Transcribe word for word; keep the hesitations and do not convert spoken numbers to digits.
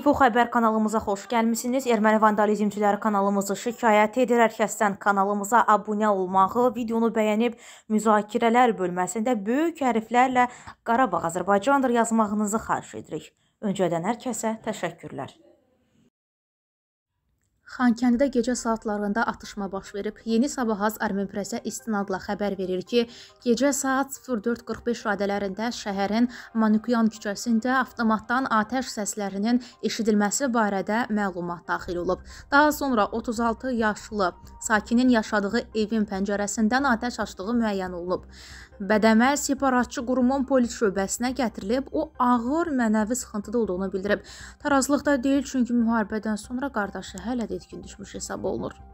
Info Xəbər kanalımıza xoş gəlmisiniz. Erməni vandalizmçiləri kanalımızı şikayət edir. Hər kəsdən kanalımıza abunə olmağı, videonu bəyənib müzakirələr bölməsində böyük hərflərlə Qarabağ Azərbaycandır yazmağınızı xahiş edirik. Öncədən hər kəsə təşəkkürlər. Xankəndidə gecə saatlarında atışma baş verib. Yeni Sabahaz Armenpresə istinadla xəbər verir ki, gecə saat sıfır dörd qırx beş radələrində şəhərin Manukyan küçəsində avtomatdan atəş səslərinin eşidilməsi barədə məlumat daxil olub. Daha sonra otuz altı yaşlı sakinin yaşadığı evin pəncərəsindən atəş açdığı müəyyən olunub. Bədəmə separatçı qurumun polis şöbəsinə gətirilib, o ağır mənəvi sıxıntıda olduğunu bildirib. Tarazlıqda deyil, çünki müharibədən sonra qardaşı hələ də etkin düşmüş hesab olunur.